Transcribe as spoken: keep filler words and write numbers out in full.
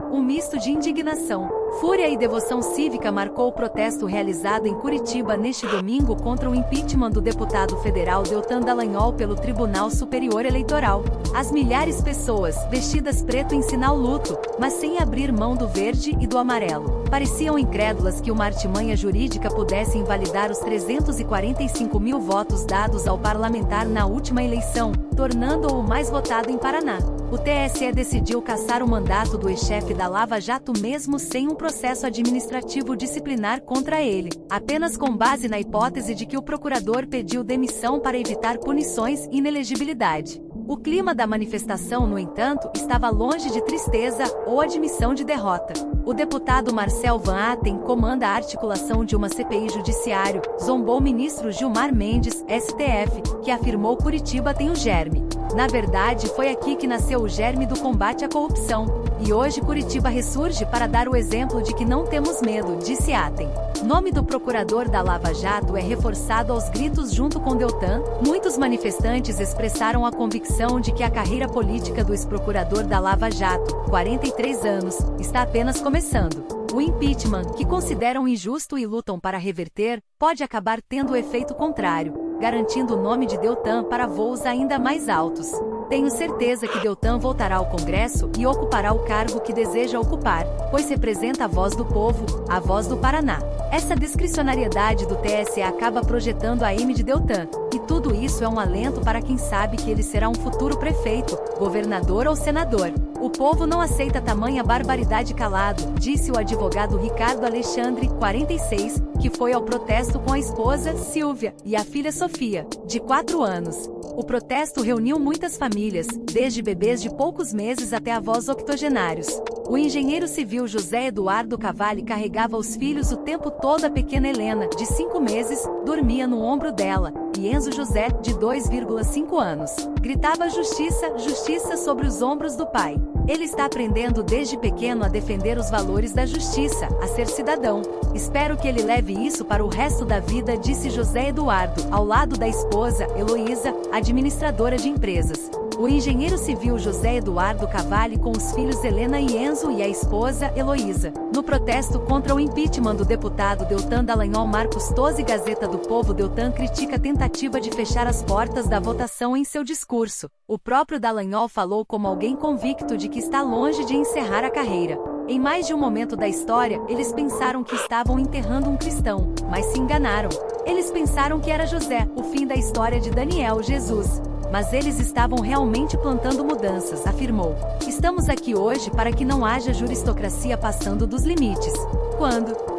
Um misto de indignação, fúria e devoção cívica marcou o protesto realizado em Curitiba neste domingo contra o impeachment do deputado federal Deltan Dallagnol pelo Tribunal Superior Eleitoral. As milhares de pessoas, vestidas preto em sinal luto, mas sem abrir mão do verde e do amarelo, pareciam incrédulas que uma artimanha jurídica pudesse invalidar os trezentos e quarenta e cinco mil votos dados ao parlamentar na última eleição, tornando-o o mais votado em Paraná. O T S E decidiu cassar o mandato do ex-chefe da Lava Jato mesmo sem um processo administrativo disciplinar contra ele, apenas com base na hipótese de que o procurador pediu demissão para evitar punições e inelegibilidade. O clima da manifestação, no entanto, estava longe de tristeza ou admissão de derrota. O deputado Marcel Van Hatten comanda a articulação de uma C P I judiciário, zombou o ministro Gilmar Mendes, S T F, que afirmou Curitiba tem o germe. Na verdade, foi aqui que nasceu o germe do combate à corrupção. E hoje Curitiba ressurge para dar o exemplo de que não temos medo, disse Hatten. Nome do procurador da Lava Jato é reforçado aos gritos junto com Deltan. Muitos manifestantes expressaram a convicção de que a carreira política do ex-procurador da Lava Jato, quarenta e três anos, está apenas começando. O impeachment, que consideram injusto e lutam para reverter, pode acabar tendo o efeito contrário, garantindo o nome de Deltan para voos ainda mais altos. Tenho certeza que Deltan voltará ao Congresso e ocupará o cargo que deseja ocupar, pois representa a voz do povo, a voz do Paraná. Essa discricionariedade do T S E acaba projetando a imagem de Deltan, e tudo isso é um alento para quem sabe que ele será um futuro prefeito, governador ou senador. O povo não aceita tamanha barbaridade calado, disse o advogado Ricardo Alexandre, quarenta e seis, que foi ao protesto com a esposa, Silvia, e a filha Sofia, de quatro anos. O protesto reuniu muitas famílias, desde bebês de poucos meses até avós octogenários. O engenheiro civil José Eduardo Cavalli carregava os filhos o tempo todo. A pequena Helena, de cinco meses, dormia no ombro dela, e Enzo José, de dois vírgula cinco anos, gritava justiça, justiça sobre os ombros do pai. Ele está aprendendo desde pequeno a defender os valores da justiça, a ser cidadão. Espero que ele leve isso para o resto da vida, disse José Eduardo, ao lado da esposa, Heloísa, administradora de empresas. O engenheiro civil José Eduardo Cavalli com os filhos Helena e Enzo e a esposa, Heloísa. No protesto contra o impeachment do deputado Deltan Dallagnol, Marcos Tozzi, Gazeta do Povo. Deltan critica a tentativa de fechar as portas da votação em seu discurso. O próprio Dallagnol falou como alguém convicto de que está longe de encerrar a carreira. Em mais de um momento da história, eles pensaram que estavam enterrando um cristão, mas se enganaram. Eles pensaram que era José, o fim da história de Daniel Jesus. Mas eles estavam realmente plantando mudanças, afirmou. Estamos aqui hoje para que não haja juristocracia passando dos limites. Quando